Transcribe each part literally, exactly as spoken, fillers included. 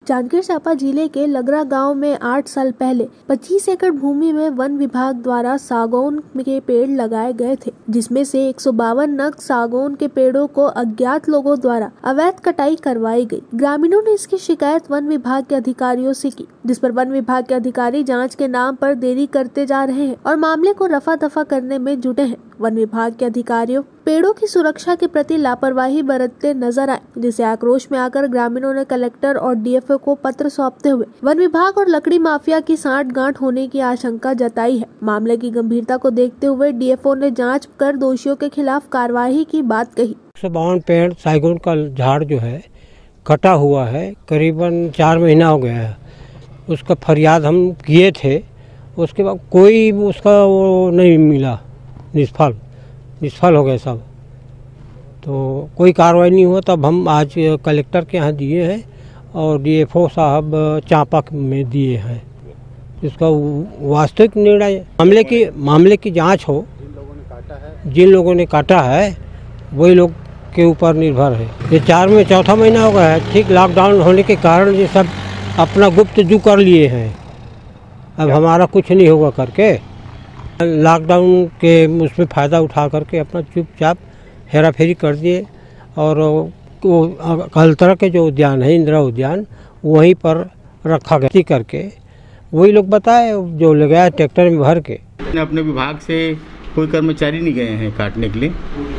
जांजगीर चांपा जिले के लगरा गांव में आठ साल पहले पच्चीस एकड़ भूमि में वन विभाग द्वारा सागौन के पेड़ लगाए गए थे, जिसमें से एक सौ बावन नग सागौन के पेड़ों को अज्ञात लोगों द्वारा अवैध कटाई करवाई गई। ग्रामीणों ने इसकी शिकायत वन विभाग के अधिकारियों से की, जिस पर वन विभाग के अधिकारी जाँच के नाम पर देरी करते जा रहे हैं और मामले को रफा दफा करने में जुटे हैं। वन विभाग के अधिकारियों पेड़ों की सुरक्षा के प्रति लापरवाही बरतते नजर आए, जिसे आक्रोश में आकर ग्रामीणों ने कलेक्टर और डीएफओ को पत्र सौंपते हुए वन विभाग और लकड़ी माफिया की सांठ-गांठ होने की आशंका जताई है। मामले की गंभीरता को देखते हुए डीएफओ ने जांच कर दोषियों के खिलाफ कार्रवाई की बात कही। एक सौ बावन पेड़ सागौन का झाड़ जो है कटा हुआ है, करीबन चार महीना हो गया है। उसका फरियाद हम किए थे, उसके बाद कोई उसका वो नहीं मिला, निष्फल निष्फल हो गए सब, तो कोई कार्रवाई नहीं हुआ। तब हम आज कलेक्टर के यहाँ दिए हैं और डीएफओ साहब चांपा में दिए हैं। इसका वास्तविक निर्णय मामले की मामले की जांच हो। जिन लोगों ने काटा है वही लोग के ऊपर निर्भर है। ये चार में चौथा महीना हो गया है। ठीक लॉकडाउन होने के कारण ये सब अपना गुप्त जू कर लिए हैं। अब हमारा कुछ नहीं होगा करके लॉकडाउन के उसमें फ़ायदा उठा करके अपना चुपचाप हेरा फेरी कर दिए और कलतरा के जो उद्यान है, इंदिरा उद्यान, वहीं पर रखा गया करके वही लोग बताए जो लगाया ट्रैक्टर में भर के। अपने विभाग से कोई कर्मचारी नहीं गए हैं काटने के लिए।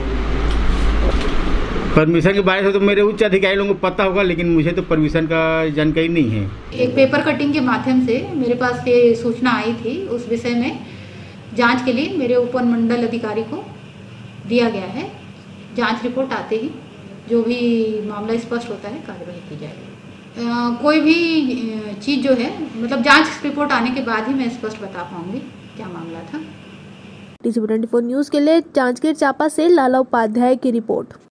परमिशन के बारे में तो मेरे उच्च अधिकारी लोगों को पता होगा, लेकिन मुझे तो परमिशन का जानकारी नहीं है। एक पेपर कटिंग के माध्यम से मेरे पास ये सूचना आई थी, उस विषय में जांच के लिए मेरे उप मंडल अधिकारी को दिया गया है। जांच रिपोर्ट आते ही जो भी मामला स्पष्ट होता है कार्रवाई की जाएगी। आ, कोई भी चीज़ जो है मतलब जांच रिपोर्ट आने के बाद ही मैं स्पष्ट बता पाऊंगी क्या मामला था। टीसी चौबीस न्यूज़ के लिए जांजगीर चांपा से लाला उपाध्याय की रिपोर्ट।